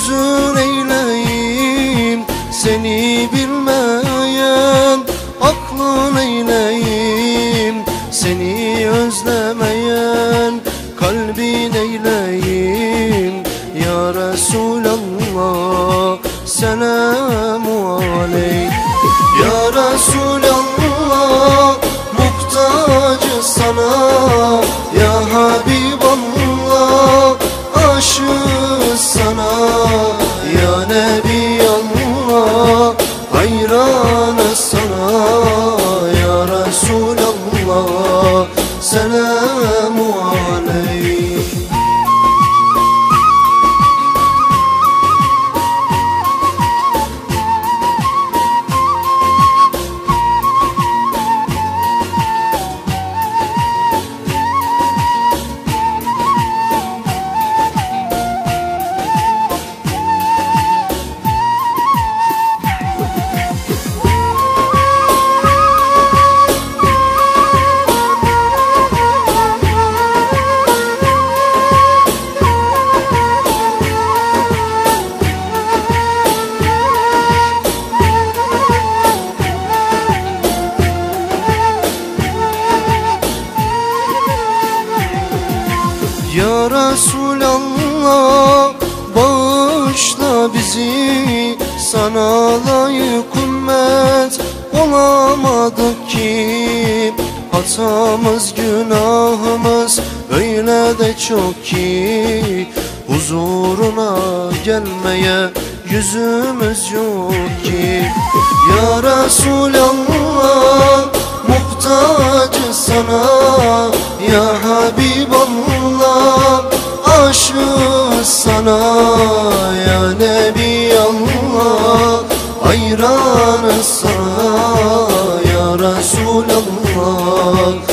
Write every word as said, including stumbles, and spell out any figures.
hüzün eyleyim seni bilmeyen, aklın eyleyim seni özlemeyen, kalbin eyleyim ya Resulallah, selamu aleyk. Ya Resulallah, muhtacı sana, ya Habiballah, aşığız sana, ya Nebiyallah, hayranız sana, ya Resulallah, selamu aleyk. Ya Resulallah, bağışla bizi, sana layık ümmet olamadık ki. Hatamız günahımız öyle de çok ki, huzuruna gelmeye yüzümüz yok ki. Ya Resulallah, muhtacı sana, ya Habiballah, aşığız sana, ya Nebiyallah, hayranız sana, ya Resulallah,